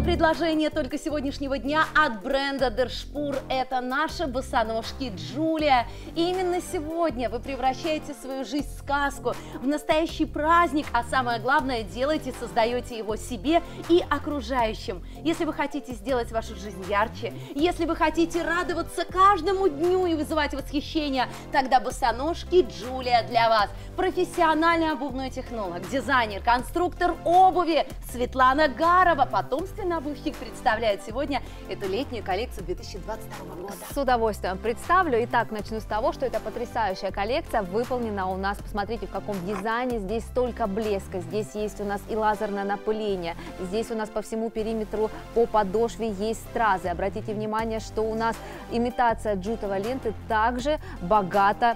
предложение только сегодняшнего дня от бренда Der Spur. Это наши босоножки Джулия. И именно сегодня вы превращаете свою жизнь в сказку, в настоящий праздник, а самое главное, делаете, создаете его себе и окружающим. Если вы хотите сделать вашу жизнь ярче, если вы хотите радоваться каждому дню и вызывать восхищение, тогда босоножки Джулия для вас. Профессиональный обувной технолог, дизайнер, конструктор обуви Светлана Гарова, потомственный обувщик, представляет сегодня эту летнюю коллекцию 2022 года. С удовольствием представлю. Итак, начну с того, что это потрясающая коллекция, выполнена у нас, посмотрите, в каком дизайне, здесь столько блеска, здесь есть у нас и лазерное напыление, здесь у нас по всему периметру по подошве есть стразы. Обратите внимание, что у нас имитация джутовой ленты также богато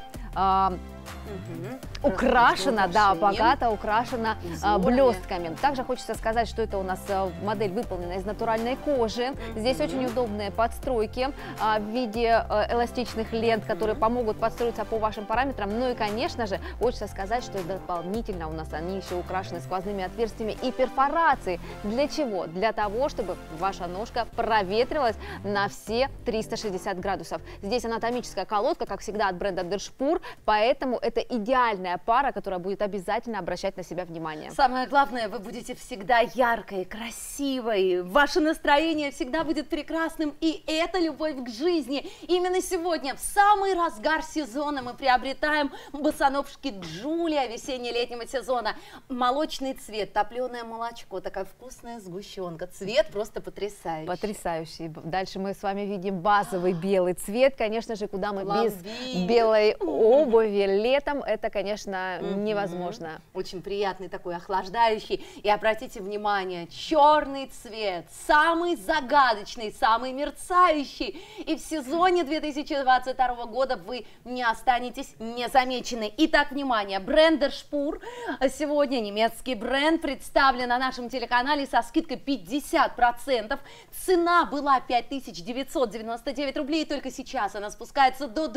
украшена, да, богато украшена блестками. Также хочется сказать, что это у нас модель выполнена из натуральной кожи. Здесь очень удобные подстройки в виде эластичных лент, которые помогут подстроиться по вашим параметрам. Ну и, конечно же, хочется сказать, что дополнительно у нас они еще украшены сквозными отверстиями и перфорацией. Для чего? Для того, чтобы ваша ножка проветрилась на все 360 градусов. Здесь анатомическая колодка, как всегда, от бренда Der Spur, поэтому это идеальная пара, которая будет обязательно обращать на себя внимание. Самое главное, вы будете всегда яркой, красивой, ваше настроение всегда будет прекрасным, и это любовь к жизни. Именно сегодня, в самый разгар сезона, мы приобретаем босоножки Джулия весенне-летнего сезона. Молочный цвет, топленое молочко, такая вкусная сгущенка, цвет просто потрясающий. Потрясающий. Дальше мы с вами видим базовый белый цвет, конечно же, куда мы без белой обуви. Летом это, конечно, невозможно. Очень приятный такой, охлаждающий. И обратите внимание, черный цвет, самый загадочный, самый мерцающий. И в сезоне 2022 года вы не останетесь незамечены. Итак, внимание, бренд Der Spur, сегодня немецкий бренд, представлен на нашем телеканале со скидкой 50%. Цена была 5999 рублей, и только сейчас она спускается до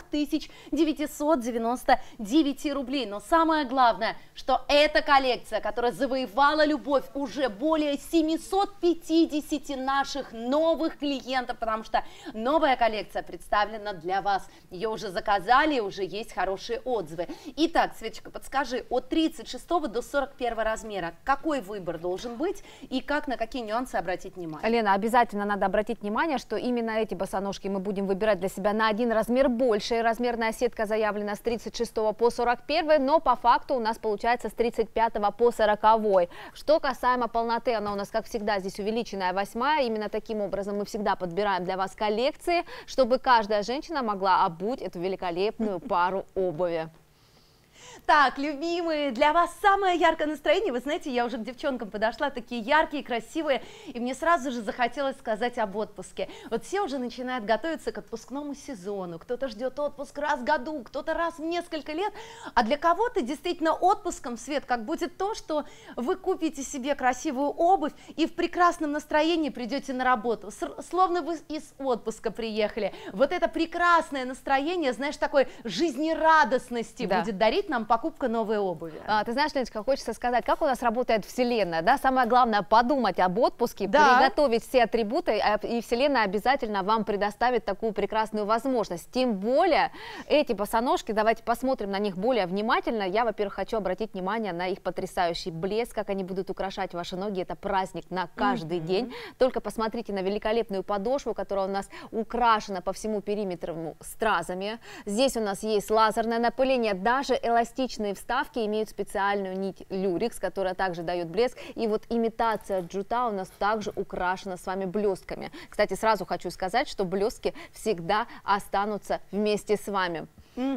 2999 рублей. Но самое главное, что эта коллекция, которая завоевала любовь уже более 750 наших новых клиентов, потому что новая коллекция представлена для вас. Ее уже заказали, уже есть хорошие отзывы. Итак, Светочка, подскажи, от 36 до 41 размера какой выбор должен быть и как, на какие нюансы обратить внимание? Лена, обязательно надо обратить внимание, что именно эти босоножки мы будем выбирать для себя на один размер больше. Размерная сетка заявлена с 36 по 41, но по факту у нас получается с 35 по 40. Что касаемо полноты, она у нас, как всегда, здесь увеличенная 8. Именно таким образом мы всегда подбираем для вас коллекции, чтобы каждая женщина могла обуть эту великолепную пару обуви. Так, любимые, для вас самое яркое настроение. Вы знаете, я уже к девчонкам подошла, такие яркие, красивые, и мне сразу же захотелось сказать об отпуске. Вот все уже начинают готовиться к отпускному сезону. Кто-то ждет отпуск раз в году, кто-то раз в несколько лет. А для кого-то действительно отпуском, Свет, как будет то, что вы купите себе красивую обувь и в прекрасном настроении придете на работу. Словно вы из отпуска приехали. Вот это прекрасное настроение, знаешь, такой жизнерадостности будет дарить нам покупка новой обуви. Ты знаешь, Леночка, хочется сказать, как у нас работает Вселенная, да? Самое главное подумать об отпуске, приготовить все атрибуты, и Вселенная обязательно вам предоставит такую прекрасную возможность. Тем более эти босоножки, давайте посмотрим на них более внимательно. Я, во-первых, хочу обратить внимание на их потрясающий блеск, как они будут украшать ваши ноги. Это праздник на каждый день. Только посмотрите на великолепную подошву, которая у нас украшена по всему периметру стразами. Здесь у нас есть лазерное напыление, даже эластичные вставки имеют специальную нить люрикс, которая также дает блеск. И вот имитация джута у нас также украшена с вами блестками. Кстати, сразу хочу сказать, что блестки всегда останутся вместе с вами.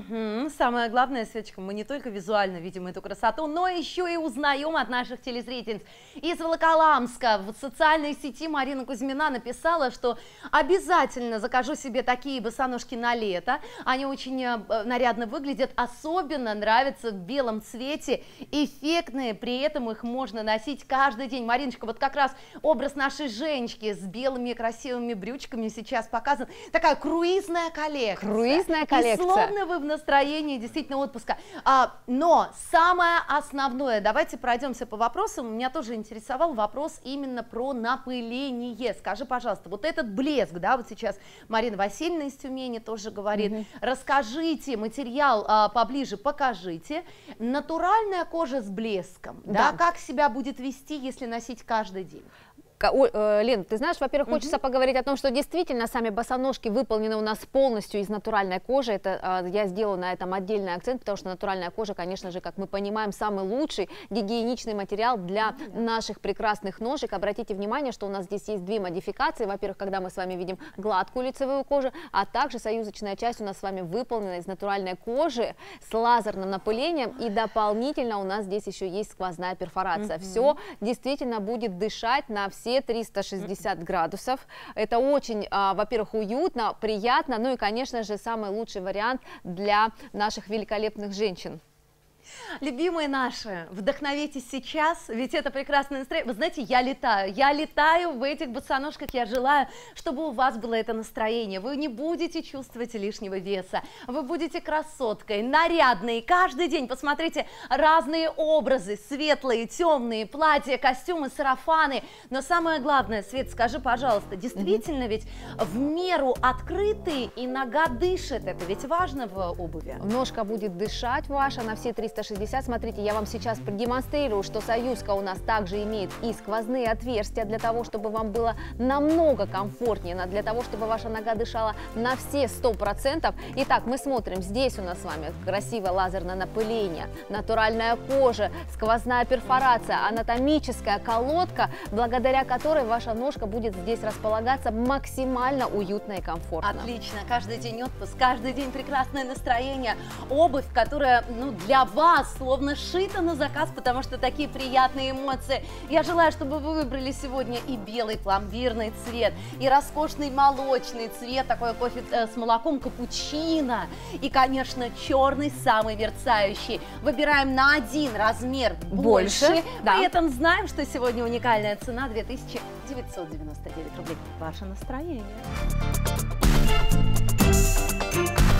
Самое главное, Светочка, мы не только визуально видим эту красоту, но еще и узнаем от наших телезрительниц. Из Волоколамска в социальной сети Марина Кузьмина написала, что обязательно закажу себе такие босоножки на лето. Они очень нарядно выглядят, особенно нравятся в белом цвете, эффектные, при этом их можно носить каждый день. Мариночка, вот как раз образ нашей Женечки с белыми красивыми брючками сейчас показан. Такая круизная коллекция. Круизная коллекция. И словно вы в настроении действительно отпуска. Но самое основное, давайте пройдемся по вопросам. Меня тоже интересовал вопрос именно про напыление. Скажи, пожалуйста, вот этот блеск, да, вот сейчас Марина Васильевна из Тюмени тоже говорит. Расскажите материал поближе, покажите. Натуральная кожа с блеском, да, как себя будет вести, если носить каждый день? Лен, ты знаешь, во-первых, хочется поговорить о том, что действительно сами босоножки выполнены у нас полностью из натуральной кожи. Это я сделала на этом отдельный акцент, потому что натуральная кожа, конечно же, как мы понимаем, самый лучший гигиеничный материал для наших прекрасных ножек. Обратите внимание, что у нас здесь есть две модификации. Во-первых, когда мы с вами видим гладкую лицевую кожу, а также союзочная часть у нас с вами выполнена из натуральной кожи с лазерным напылением, и дополнительно у нас здесь еще есть сквозная перфорация. Все действительно будет дышать на все 360 градусов. Это очень, во-первых, уютно, приятно, ну и, конечно же, самый лучший вариант для наших великолепных женщин. Любимые наши, вдохновитесь сейчас, ведь это прекрасное настроение. Вы знаете, я летаю в этих босоножках, я желаю, чтобы у вас было это настроение. Вы не будете чувствовать лишнего веса, вы будете красоткой, нарядной. Каждый день посмотрите разные образы, светлые, темные, платья, костюмы, сарафаны. Но самое главное, Свет, скажи, пожалуйста, действительно ведь в меру открытые и нога дышит, это ведь важно в обуви. Ножка будет дышать ваша на все 360. Смотрите, я вам сейчас продемонстрирую, что союзка у нас также имеет и сквозные отверстия для того, чтобы вам было намного комфортнее, для того, чтобы ваша нога дышала на все 100%. Итак, мы смотрим, здесь у нас с вами красивое лазерное напыление, натуральная кожа, сквозная перфорация, анатомическая колодка, благодаря которой ваша ножка будет здесь располагаться максимально уютно и комфортно. Отлично, каждый день отпуск, каждый день прекрасное настроение, обувь, которая, ну, для вас словно шито на заказ, потому что такие приятные эмоции. Я желаю, чтобы вы выбрали сегодня и белый пломбирный цвет, и роскошный молочный цвет, такой кофе с молоком, капучино, и, конечно, черный, самый мерцающий. Выбираем на один размер больше. При этом знаем, что сегодня уникальная цена 2999 рублей. Ваше настроение.